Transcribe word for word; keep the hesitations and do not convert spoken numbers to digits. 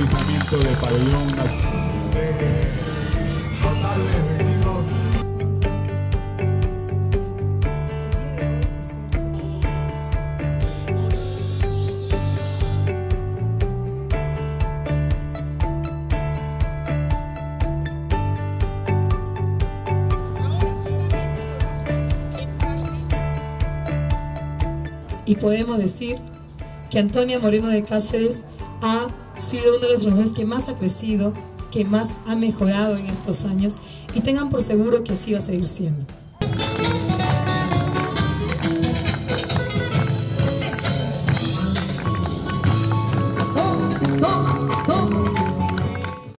deslizamiento de pabellón. Y podemos decir que Antonia Moreno de Cáceres ha sido uno de los profesores que más ha crecido, que más ha mejorado en estos años, y tengan por seguro que así va a seguir siendo.